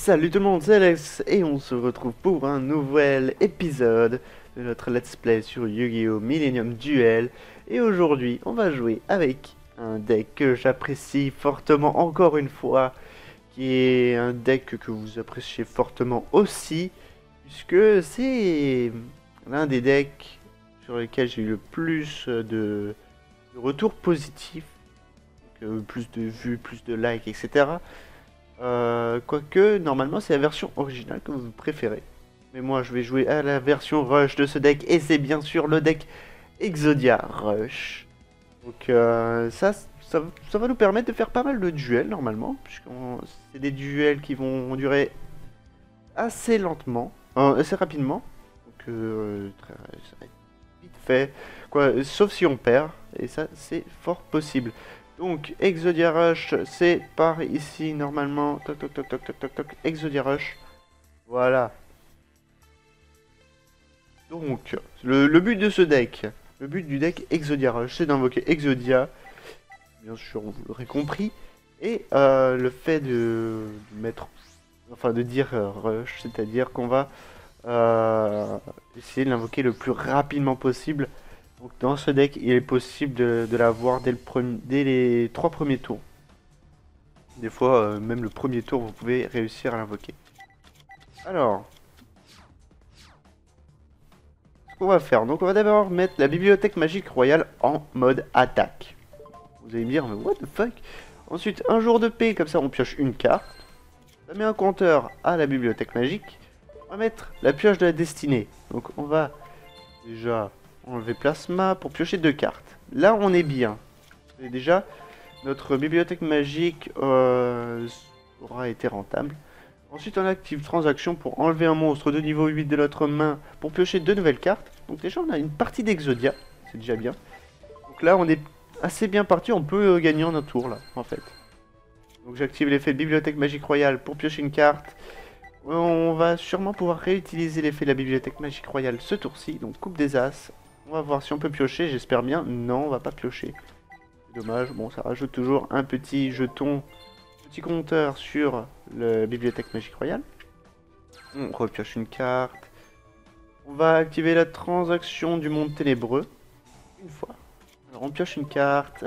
Salut tout le monde, c'est Alex et on se retrouve pour un nouvel épisode de notre Let's Play sur Yu-Gi-Oh! Millennium Duel. Et aujourd'hui, on va jouer avec un deck que j'apprécie fortement encore une fois, qui est un deck que vous appréciez fortement aussi, puisque c'est l'un des decks sur lesquels j'ai eu le plus de retours positifs, donc, plus de vues, plus de likes, etc. Quoique, normalement, c'est la version originale que vous préférez. Mais moi, je vais jouer à la version Rush de ce deck, et c'est bien sûr le deck Exodia Rush. Donc ça va nous permettre de faire pas mal de duels, normalement, puisque c'est des duels qui vont durer assez lentement, assez rapidement. Donc ça va être vite fait, quoi, sauf si on perd, et ça, c'est fort possible. Donc, Exodia Rush, c'est par ici, normalement. Toc, toc, toc, toc, toc, toc, toc. Exodia Rush. Voilà. Donc, le but de ce deck, le but du deck Exodia Rush, c'est d'invoquer Exodia. Bien sûr, vous l'aurez compris. Et le fait de mettre, enfin de dire Rush, c'est-à-dire qu'on va essayer de l'invoquer le plus rapidement possible. Donc dans ce deck, il est possible de l'avoir dès les 3 premiers tours. Des fois, même le premier tour, vous pouvez réussir à l'invoquer. Alors, ce qu'on va faire, donc on va d'abord mettre la bibliothèque magique royale en mode attaque. Vous allez me dire, mais what the fuck? Ensuite, un jour de paix, comme ça on pioche une carte. Ça met un compteur à la bibliothèque magique. On va mettre la pioche de la destinée. Donc on va déjà enlever plasma pour piocher 2 cartes. Là on est bien. Et déjà notre bibliothèque magique aura été rentable. Ensuite on active transaction pour enlever un monstre de niveau 8 de notre main pour piocher 2 nouvelles cartes. Donc déjà on a une partie d'Exodia, c'est déjà bien. Donc là on est assez bien parti, on peut gagner en un tour là en fait. Donc j'active l'effet de bibliothèque magique royale pour piocher une carte. On va sûrement pouvoir réutiliser l'effet de la bibliothèque magique royale ce tour-ci, donc coupe des as. On va voir si on peut piocher, j'espère bien. Non, on va pas piocher. Dommage, bon, ça rajoute toujours un petit jeton, petit compteur sur la bibliothèque magique royale. On repioche une carte. On va activer la transaction du monde ténébreux. Une fois. Alors on pioche une carte.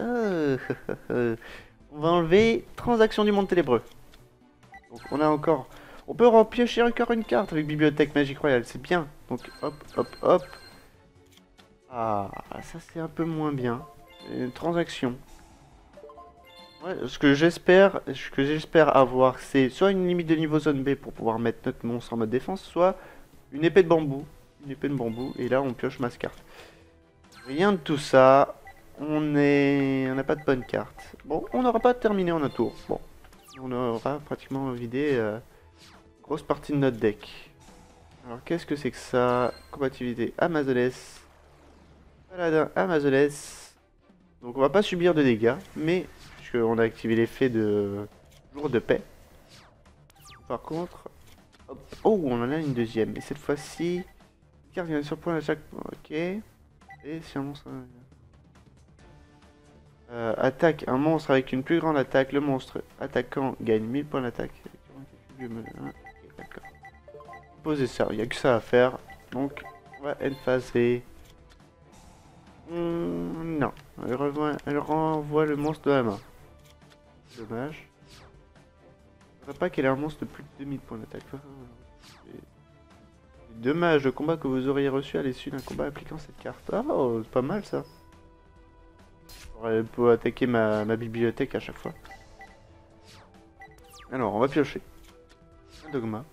On va enlever transaction du monde ténébreux. Donc on a encore... On peut repiocher encore une carte avec bibliothèque magique royale, c'est bien. Donc hop, hop, hop. Ah, ça c'est un peu moins bien. Une transaction. Ouais, ce que j'espère avoir, c'est soit une limite de niveau zone B pour pouvoir mettre notre monstre en mode défense, soit une épée de bambou. Une épée de bambou, et là on pioche masse carte. Rien de tout ça. On n'a pas de bonne carte. Bon, on n'aura pas terminé en un tour. Bon, on aura pratiquement vidé grosse partie de notre deck. Alors qu'est-ce que c'est que ça? Compatibilité Amazoness. Paladin Amazoness. Donc on va pas subir de dégâts, mais puisqu'on a activé l'effet de jour de paix. Par contre, hop. Oh, on en a une deuxième. Et cette fois-ci, carte vient sur point à chaque. Ok. Et si un monstre attaque un monstre avec une plus grande attaque, le monstre attaquant gagne 1000 points d'attaque. D'accord. Poser ça, il n'y a que ça à faire. Donc, on va phaser. Non, elle renvoie le monstre de la main. Dommage. Je ne pas qu'elle ait un monstre de plus de 2000 points d'attaque. Dommage, le combat que vous auriez reçu à l'issue d'un combat appliquant cette carte. Oh, c'est pas mal ça. J'aurais pu attaquer ma bibliothèque à chaque fois. Alors, on va piocher. Un dogma.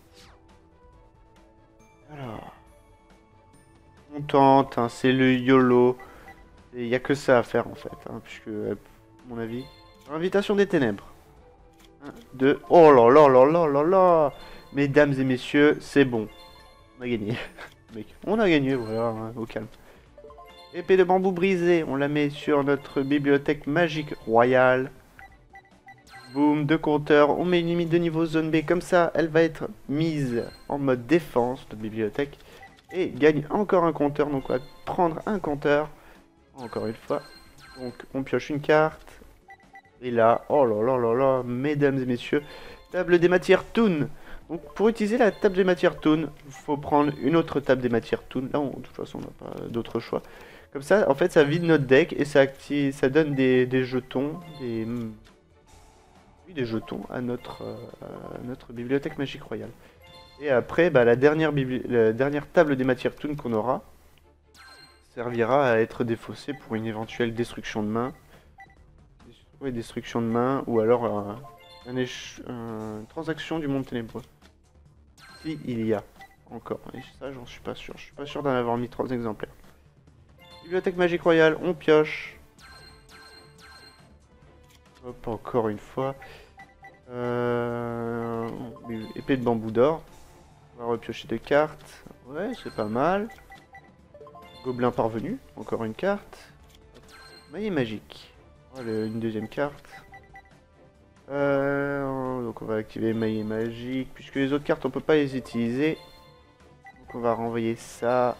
Alors. On tente, hein, c'est le YOLO. Il n'y a que ça à faire en fait, hein, puisque, à mon avis. Invitation des ténèbres. 1, 2. Oh là là là là là là. Mesdames et messieurs, c'est bon. On a gagné. Mec, on a gagné, voilà, hein, au calme. Épée de bambou brisée, on la met sur notre bibliothèque magique royale. Boum, 2 compteurs, on met une limite de niveau zone B, comme ça elle va être mise en mode défense, notre bibliothèque. Et gagne encore un compteur, donc on va prendre un compteur, encore une fois. Donc on pioche une carte. Et là, oh là là là là, mesdames et messieurs, table des matières Toon. Donc pour utiliser la table des matières toon, il faut prendre une autre table des matières toon. Là, de toute façon, on n'a pas d'autre choix. Comme ça, en fait, ça vide notre deck et ça active, ça donne des jetons, oui, des jetons à notre bibliothèque magique royale. Et après, bah, la dernière table des matières toon qu'on aura servira à être défaussée pour une éventuelle destruction de main. Oui, destruction de main ou alors une transaction du monde ténébreux. Si il y a encore. Et ça, j'en suis pas sûr. Je suis pas sûr d'en avoir mis 3 exemplaires. Bibliothèque magique royale, on pioche. Hop, encore une fois. Épée de bambou d'or. On va repiocher 2 cartes. Ouais, c'est pas mal. Gobelin parvenu, encore une carte. Maillet magique. Voilà, une deuxième carte. Donc on va activer maillet magique. Puisque les autres cartes, on peut pas les utiliser. Donc on va renvoyer ça.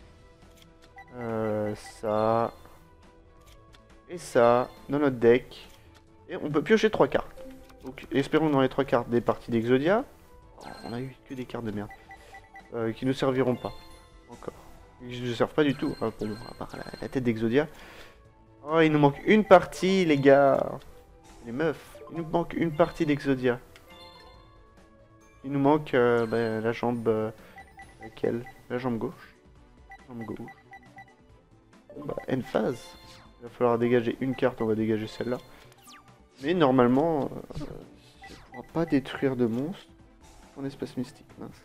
Ça. Et ça dans notre deck. Et on peut piocher 3 cartes. Donc espérons dans les 3 cartes des parties d'Exodia. Oh, on a eu que des cartes de merde. Qui ne serviront pas. Encore. Qui ne servent pas du tout. Pour nous, à part la tête d'Exodia. Oh, il nous manque une partie, les gars. Les meufs. Il nous manque une partie d'Exodia. Il nous manque la jambe... laquelle? La jambe gauche. Jambe gauche. Bon bah, end phase. Il va falloir dégager une carte, on va dégager celle-là. Mais normalement, ça ne pourra pas détruire de monstre. En espace mystique, mince.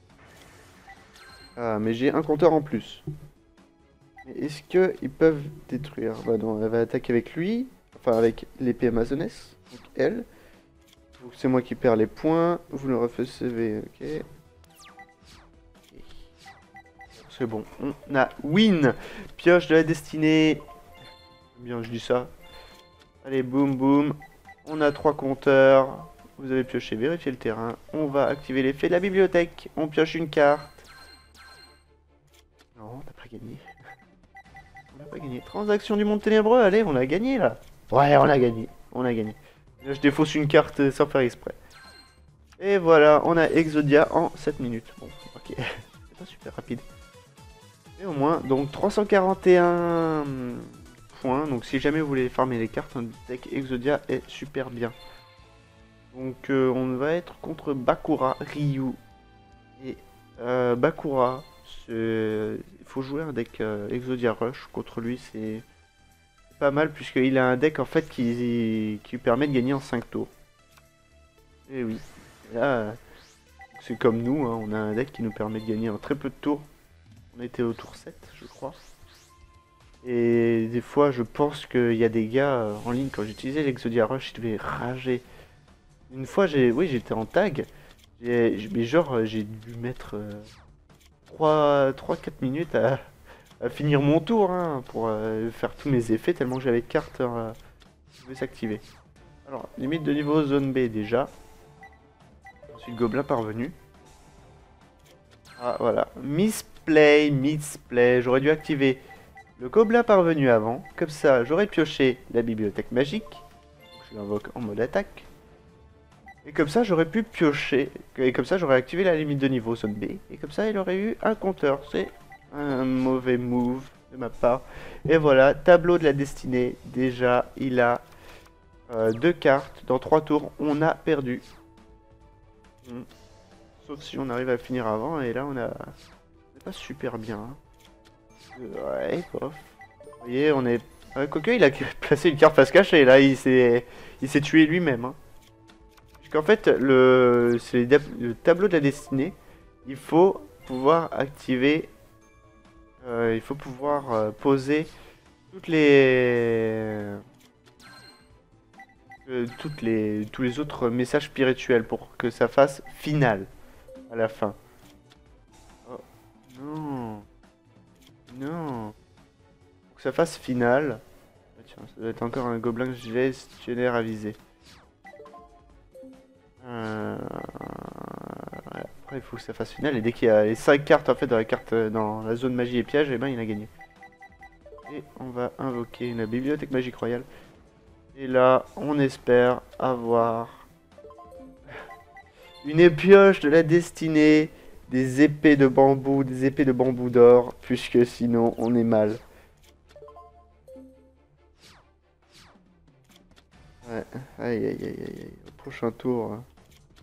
Ah, mais j'ai un compteur en plus. Mais est-ce qu'ils peuvent détruire? Bah non, elle va attaquer avec lui. Enfin, avec l'épée amazonesse. Donc elle. Donc c'est moi qui perds les points. Vous le recevez, ok. C'est bon, on a win. Pioche de la destinée. Bien, je dis ça. Allez, boum, boum. On a 3 compteurs. Vous avez pioché, vérifiez le terrain. On va activer l'effet de la bibliothèque. On pioche une carte. Non, on n'a pas gagné. On n'a pas gagné. Transaction du monde ténébreux, allez, on a gagné là. Ouais, on a gagné. On a gagné. Là, je défausse une carte sans faire exprès. Et voilà, on a Exodia en 7 minutes. Bon, ok. C'est pas super rapide. Et au moins, donc 341 points. Donc si jamais vous voulez farmer les cartes, un deck Exodia est super bien. Donc on va être contre Bakura, Ryu. Et Bakura, il faut jouer un deck Exodia Rush. Contre lui, c'est pas mal puisqu'il a un deck en fait qui lui permet de gagner en 5 tours. Et oui, là, c'est comme nous, hein, on a un deck qui nous permet de gagner en très peu de tours. On était au tour 7, je crois. Et des fois, je pense qu'il y a des gars en ligne, quand j'utilisais l'Exodia Rush, ils devaient rager. Une fois, j'étais en tag. Mais genre, j'ai dû mettre 3-4 minutes à finir mon tour hein, pour faire tous mes effets, tellement que j'avais carte qui pouvait s'activer. Alors, limite de niveau zone B déjà. Ensuite, gobelin parvenu. Ah, voilà. Misplay. J'aurais dû activer le gobelin parvenu avant. Comme ça, j'aurais pioché la bibliothèque magique. Donc, je l'invoque en mode attaque. Et comme ça, j'aurais pu piocher. Et comme ça, j'aurais activé la limite de niveau zone B. Et comme ça, il aurait eu un compteur. C'est un mauvais move de ma part. Et voilà, tableau de la destinée. Déjà, il a 2 cartes. Dans 3 tours, on a perdu. Sauf si on arrive à finir avant. Et là, on est pas super bien. Hein. Ouais, bof. Vous voyez, on est... Quoique, il a placé une carte face cachée. Là, il s'est tué lui-même. Hein. Puisqu'en fait, c'est le tableau de la destinée. Il faut pouvoir activer... il faut pouvoir poser toutes les... tous les autres messages spirituels pour que ça fasse final à la fin. Oh, non. Non. Pour que ça fasse final. Ah, tiens, ça doit être encore un gobelin gestionnaire avisé. Voilà. Après, il faut que ça fasse final. Et dès qu'il y a les 5 cartes en fait dans la zone magie et piège, et ben il a gagné. Et on va invoquer une bibliothèque magique royale. Et là, on espère avoir Une épioche de la destinée, des épées de bambou, des épées de bambou d'or, puisque sinon on est mal. Ouais, aïe aïe aïe aïe aïe. Au prochain tour. Hein.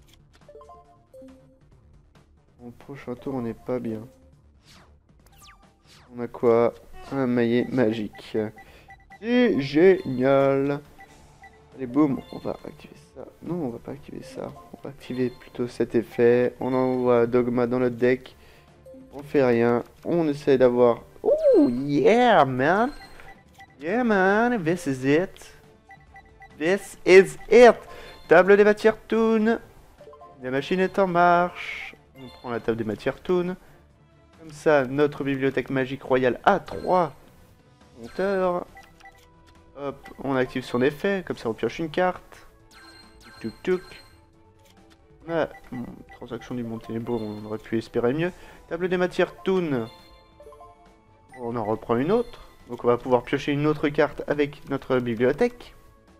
Au prochain tour, on n'est pas bien. On a quoi? Un maillet magique. C'est génial. Allez, boum, on va activer ça. Non, on va pas activer ça. On va activer plutôt cet effet. On envoie Dogma dans notre deck. On fait rien. On essaie d'avoir... Oh, yeah, man. Yeah, man. This is it. This is it. Table des matières Toon. La machine est en marche. On prend la table des matières Toon. Comme ça, notre bibliothèque magique royale a 3 compteurs. Hop, on active son effet. Comme ça, on pioche une carte. Tuk tuk. On a transaction du Monténégro, on aurait pu espérer mieux. Table des matières Toon. On en reprend une autre. Donc on va pouvoir piocher une autre carte avec notre bibliothèque.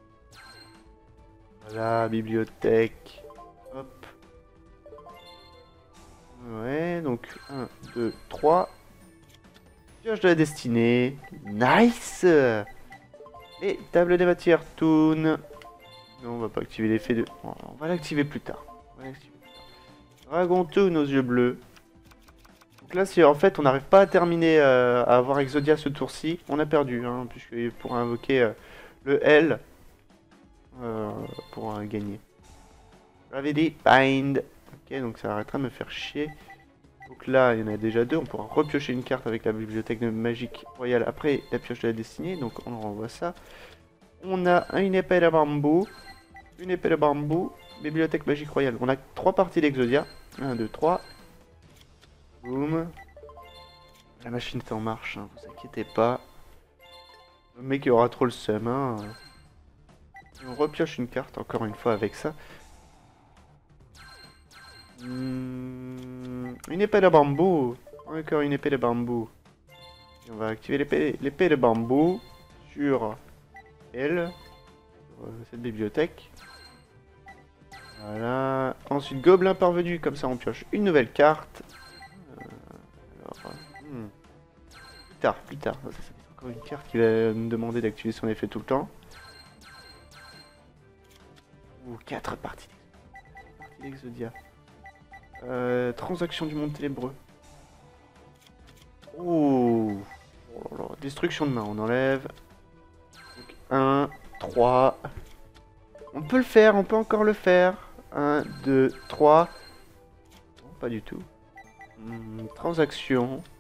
Voilà, bibliothèque. Hop. Ouais, donc 1, 2, 3. Pioche de la destinée. Nice. Et table des matières Toon. Non, on va pas activer l'effet de... On va l'activer plus tard. Dragon Toon aux yeux bleus. Donc là, si en fait on n'arrive pas à terminer à avoir Exodia ce tour-ci, on a perdu, hein, puisque pour invoquer le L, pour gagner. Gravity Bind. Ok, donc ça arrêtera de me faire chier. Donc là, il y en a déjà 2. On pourra repiocher une carte avec la bibliothèque de magique royale après la pioche de la destinée. Donc on renvoie ça. On a une épée de bambou. Une épée de bambou. Bibliothèque magique royale. On a 3 parties d'Exodia. 1, 2, 3. Boum. La machine est en marche, hein, vous inquiétez pas. Le mec il aura trop le seum. Hein. On repioche une carte encore une fois avec ça. Une épée de bambou. Encore une épée de bambou. Et on va activer l'épée de bambou sur elle. Sur cette bibliothèque. Voilà. Ensuite, gobelin parvenu. Comme ça, on pioche une nouvelle carte. Plus tard. Ça fait encore une carte qui va me demander d'activer son effet tout le temps. Ouh, 4 parties d'Exodia. Transaction du monde ténébreux. Oh là là. Destruction de main, on enlève. Donc, 1, 3. On peut le faire, on peut encore le faire. 1, 2, 3. Non, pas du tout. Transaction.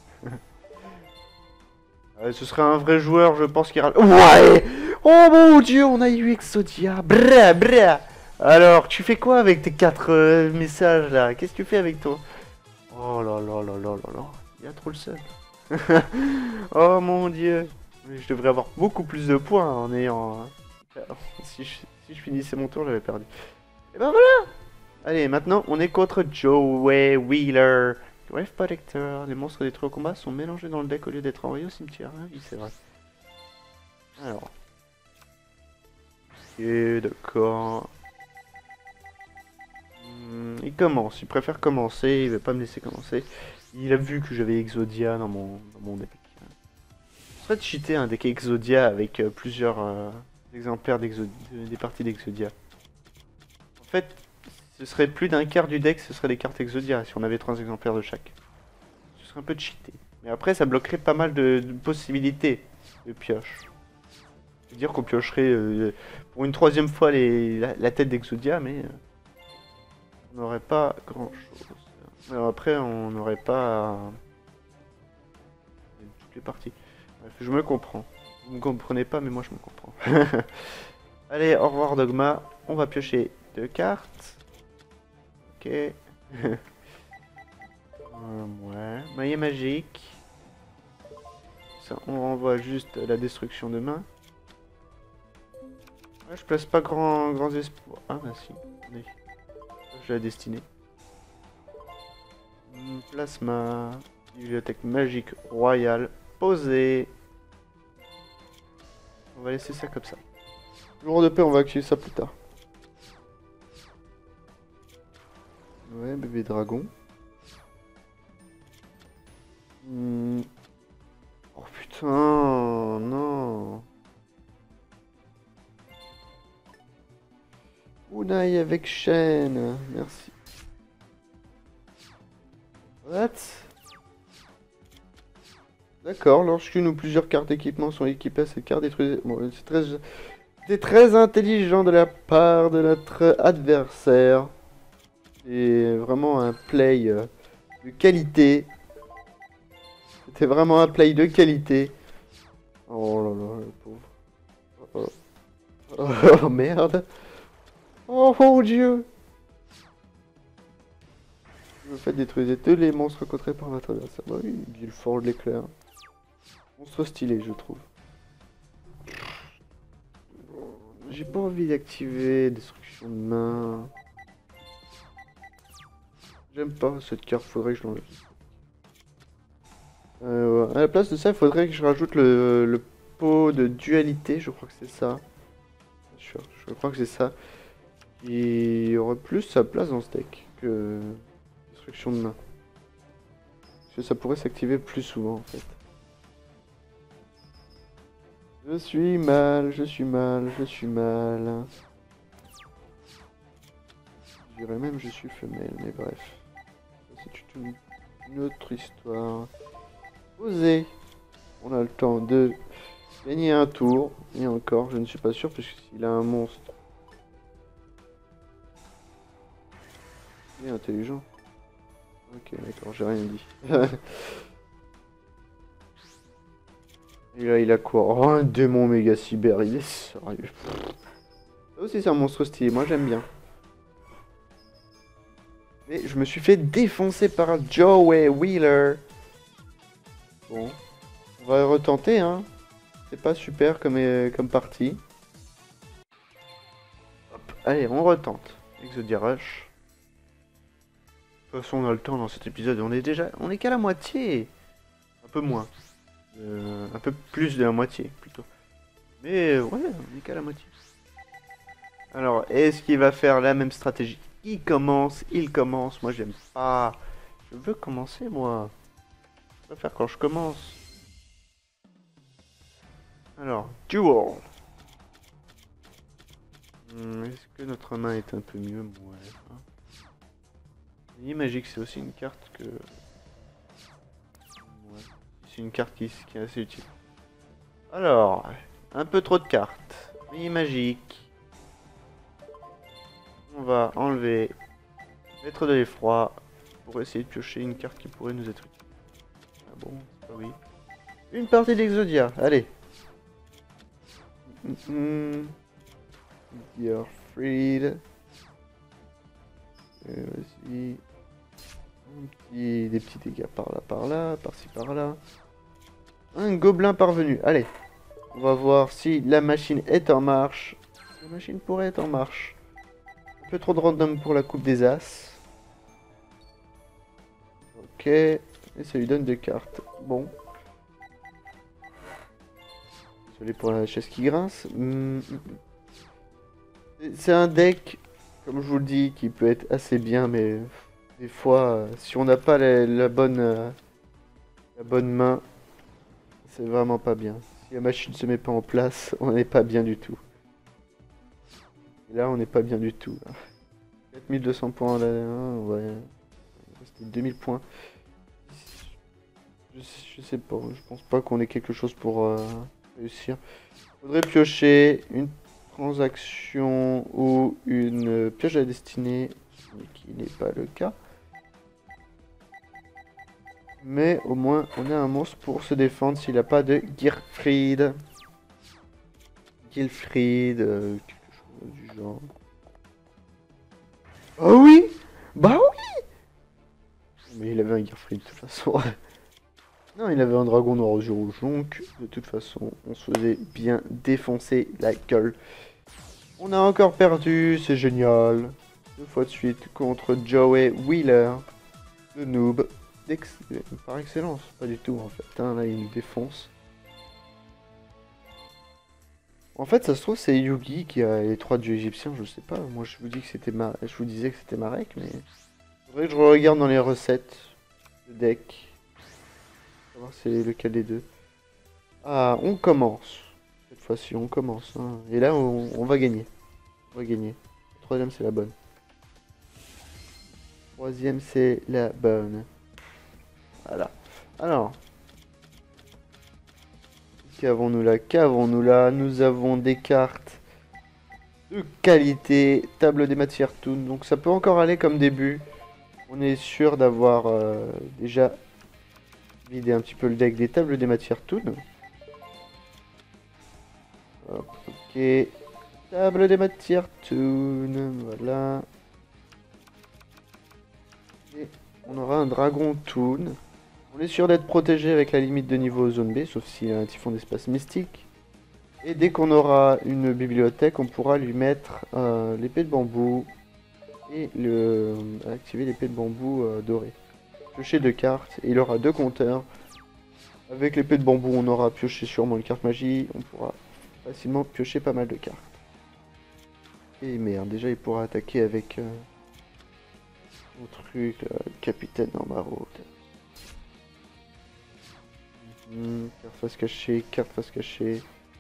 Ce serait un vrai joueur, je pense qu'il ira... Ouais. Oh mon dieu, on a eu Exodia. Bra, bra. Alors, tu fais quoi avec tes 4 messages là? Qu'est-ce que tu fais avec toi? Oh là là là là là là. Il y a trop le seul. Oh mon dieu. Je devrais avoir beaucoup plus de points en ayant... Si je finissais mon tour, j'avais perdu. Et ben voilà. Allez, maintenant, on est contre Joey Wheeler. Grave Protector. Les monstres détruits au combat sont mélangés dans le deck au lieu d'être envoyés au cimetière. Ah oui, c'est vrai. Alors. Ok, d'accord. Il commence. Il préfère commencer. Il va pas me laisser commencer. Il a vu que j'avais Exodia dans mon deck. Ce serait de cheater un deck Exodia avec plusieurs exemplaires des parties d'Exodia. En fait, ce serait plus d'un quart du deck, ce serait des cartes Exodia, si on avait 3 exemplaires de chaque. Ce serait un peu cheaté. Mais après, ça bloquerait pas mal de possibilités de pioche. C'est-à-dire qu'on piocherait pour une 3e fois la tête d'Exodia, mais on n'aurait pas grand-chose. Alors après, on n'aurait pas toutes les parties. Bref, je me comprends. Vous me comprenez pas, mais moi je me comprends. Allez, au revoir Dogma. On va piocher 2 cartes. Ok. Ouais. Maillet magique. Ça, on renvoie juste la destruction de main. Ouais, je place pas grands espoirs. Ah bah si. Allez. Je la destinée. Plasma. Bibliothèque magique royale. Posée. On va laisser ça comme ça. Jour de paix, on va activer ça plus tard. Ouais, bébé dragon. Oh putain, non. Unai avec chaîne, merci. What? D'accord, lorsqu'une ou plusieurs cartes d'équipement sont équipées à cette carte, détruisez... Bon, c'est très intelligent de la part de notre adversaire. C'est vraiment un play de qualité. C'était vraiment un play de qualité. Oh là là, le pauvre. Oh, oh, merde. Oh, oh Dieu. Le fait détruisez tous les monstres rencontrés par votre adversaire. Bah oui, il fort de l'éclair. Monstre stylé, je trouve. J'ai pas envie d'activer destruction de main. J'aime pas cette carte, faudrait que je l'enlève. À la place de ça, il faudrait que je rajoute le pot de dualité, je crois que c'est ça. Je crois que c'est ça. Qui aurait plus sa place dans ce deck que destruction de main. Parce que ça pourrait s'activer plus souvent en fait. Je suis mal, je suis mal, je suis mal. Je dirais même je suis femelle, mais bref. C'est une autre histoire. Osez. On a le temps de gagner un tour. Et encore, je ne suis pas sûr, parce que s'il a un monstre. Il est intelligent. Ok, d'accord, j'ai rien dit. Et là, il a quoi? Oh, un démon méga cyber, il est sérieux. Ça aussi, c'est un monstre stylé, moi j'aime bien. Mais je me suis fait défoncer par Joey Wheeler. Bon, on va retenter, hein. C'est pas super comme partie. Hop, allez, on retente. Exodia Rush. De toute façon, on a le temps dans cet épisode. On est qu'à la moitié. Un peu moins. Un peu plus de la moitié, plutôt. Mais ouais, on est qu'à la moitié. Alors, est-ce qu'il va faire la même stratégie? Il commence. Moi, j'aime pas. Je veux commencer, moi. Je vais faire quand je commence. Alors, duel. Est-ce que notre main est un peu mieux? Ouais. Hein. Magique, c'est aussi une carte que... Ouais. C'est une carte qui est assez utile. Alors, un peu trop de cartes. Magique. On va enlever Maître de l'effroi pour essayer de piocher une carte qui pourrait nous être utile. Ah bon, c'est pas oui. Une partie d'Exodia, allez. You're freed. Vas-y. Des petits dégâts par là, par-ci, par-là. Un gobelin parvenu, allez. On va voir si la machine est en marche. La machine pourrait être en marche. Un peu trop de random pour la coupe des as. Ok. Et ça lui donne 2 cartes. Bon. Désolé pour la chaise qui grince. C'est un deck, comme je vous le dis, qui peut être assez bien, mais des fois, si on n'a pas la bonne main, c'est vraiment pas bien. Si la machine ne se met pas en place, on n'est pas bien du tout. Et là, on n'est pas bien du tout. 4200 points là, ouais. C'était 2000 points. Je sais pas, je pense pas qu'on ait quelque chose pour réussir. Faudrait piocher une transaction ou une piège à la destinée, ce qui n'est pas le cas. Mais au moins, on a un monstre pour se défendre s'il n'a pas de Gearfried. Quelque chose du genre. Oh oui! Bah oui! Mais il avait un Gearfried de toute façon. Non, il avait un dragon noir aux yeux rouges, donc de toute façon, on se faisait bien défoncer la gueule. On a encore perdu, c'est génial. 2 fois de suite contre Joey Wheeler, le noob. Par excellence, pas du tout en fait, hein, là il nous défonce. En fait, ça se trouve, c'est Yugi qui a les 3 dieux égyptiens, je sais pas. Moi je vous dis que c'était je vous disais que c'était Marek, mais Faudrait que je regarde dans les recettes. Le deck. On va voir c'est lequel des deux. Ah, on commence. Cette fois-ci, on commence. Hein. Et là, on va gagner. On va gagner. Troisième, c'est la bonne. Troisième, c'est la bonne. Voilà. Alors. Qu'avons-nous là? Qu'avons-nous là? Nous avons des cartes de qualité. Table des matières toon. Donc ça peut encore aller comme début. On est sûr d'avoir déjà vidé un petit peu le deck des tables des matières toon. Hop, ok. Table des matières toon. Voilà. Et on aura un dragon toon. On est sûr d'être protégé avec la limite de niveau zone B, sauf s'il y a un typhon d'espace mystique. Et dès qu'on aura une bibliothèque, on pourra lui mettre l'épée de bambou et activer l'épée de bambou dorée. Piocher 2 cartes et il aura 2 compteurs. Avec l'épée de bambou, on aura pioché sûrement une carte magie. On pourra facilement piocher pas mal de cartes. Et merde, déjà il pourra attaquer avec mon truc, capitaine en maraude. Carte face cachée, carte face cachée.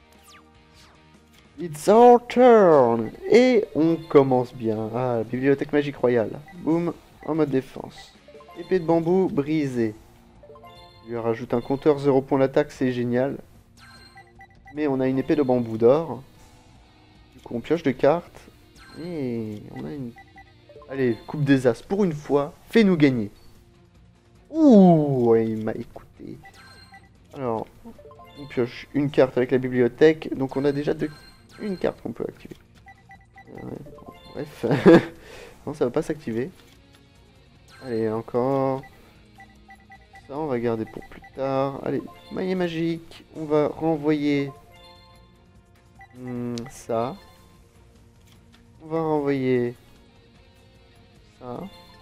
It's our turn! Et on commence bien. Ah, la bibliothèque magique royale. Boum, en mode défense. Épée de bambou brisée. Je lui rajoute un compteur 0 points d'attaque, c'est génial. Mais on a une épée de bambou d'or. Du coup, on pioche 2 cartes. Et on a une... Allez, coupe des as. Pour une fois, fais-nous gagner. Ouh, ouais, il m'a écouté. Alors, on pioche une carte avec la bibliothèque. Donc on a déjà une carte qu'on peut activer. Bref. Non, ça va pas s'activer. Allez, encore. Ça, on va garder pour plus tard. Allez, maillet magique. On va renvoyer ça. On va renvoyer ça.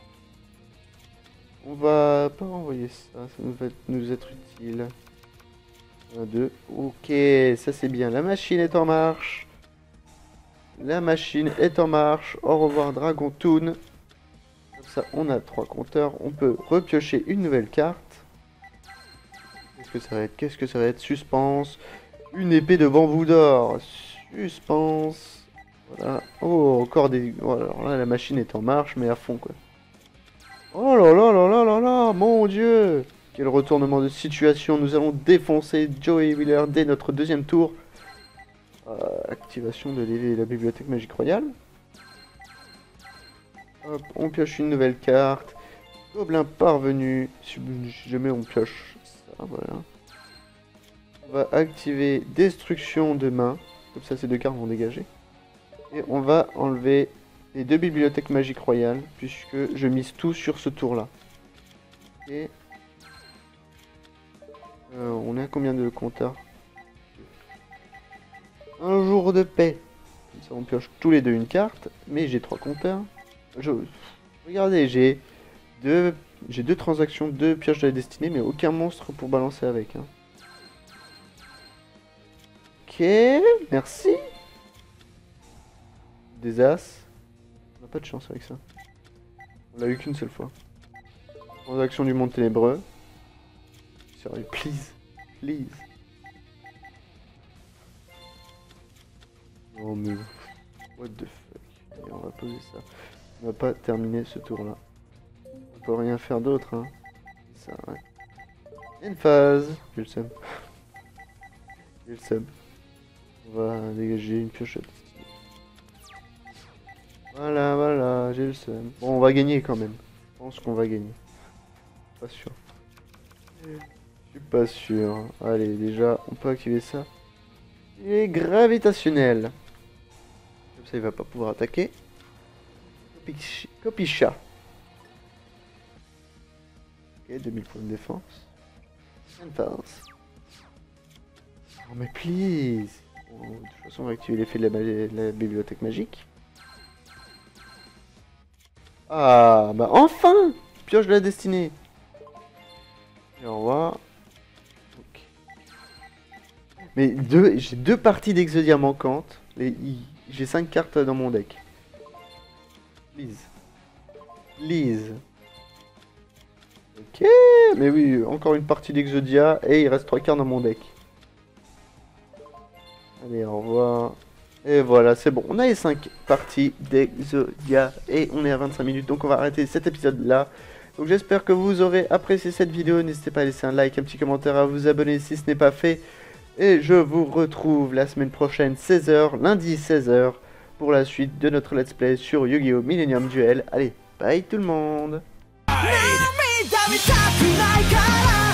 On va pas renvoyer ça. Ça va nous être utile. 1, 2. Ok, ça c'est bien. La machine est en marche. La machine est en marche. Au revoir Dragon Toon. Comme ça, on a 3 compteurs. On peut repiocher une nouvelle carte. Qu'est-ce que ça va être? Qu'est-ce que ça va être? Suspense. Une épée de bambou d'or. Suspense. Voilà. Oh, encore des... Oh, alors là, la machine est en marche, mais à fond, quoi. Oh là là là là là là, mon Dieu! Quel retournement de situation. Nous allons défoncer Joey Wheeler dès notre deuxième tour. Activation de la bibliothèque magique royale. Hop, on pioche une nouvelle carte. Gobelin parvenu. Si jamais on pioche ça, voilà. On va activer destruction de main. Comme ça, ces 2 cartes vont dégager. Et on va enlever les 2 bibliothèques magiques royales. Puisque je mise tout sur ce tour-là. Et... on est à combien de compteurs? Un jour de paix. Comme ça, on pioche tous les deux une carte. Mais j'ai 3 compteurs. Regardez, j'ai 2 transactions, 2 pioches de la destinée, mais aucun monstre pour balancer avec. Hein. Ok, merci. Des as. On n'a pas de chance avec ça. On l'a eu qu'une seule fois. Transaction du monde ténébreux. Sérieux, please. Please. Oh mais... What the fuck. Et on va poser ça. On va pas terminer ce tour-là. On peut rien faire d'autre, hein. Ça, ouais. Une phase. J'ai le seum. J'ai le seum. On va dégager une piochette. Voilà, voilà, j'ai le seum. Bon, on va gagner quand même. Je pense qu'on va gagner. Pas sûr. Je suis pas sûr. Allez, déjà, on peut activer ça. Il est gravitationnel. Comme ça, il va pas pouvoir attaquer. Copicha. Ok, 2000 points de défense. Intense. Oh mais please. Bon, de toute façon, on va activer l'effet de la bibliothèque magique. Ah, bah enfin! Pioche de la destinée. Et au revoir. Okay. Mais j'ai 2 parties d'Exodia manquantes. J'ai 5 cartes dans mon deck. Please. Please. Ok, mais oui, encore une partie d'Exodia et il reste 3 quarts dans mon deck. Allez, au revoir. Et voilà, c'est bon. On a les 5 parties d'Exodia et on est à 25 minutes. Donc on va arrêter cet épisode là. Donc j'espère que vous aurez apprécié cette vidéo. N'hésitez pas à laisser un like, un petit commentaire, à vous abonner si ce n'est pas fait. Et je vous retrouve la semaine prochaine 16h, lundi 16h, pour la suite de notre let's play sur Yu-Gi-Oh! Millennium Duel. Allez, bye tout le monde.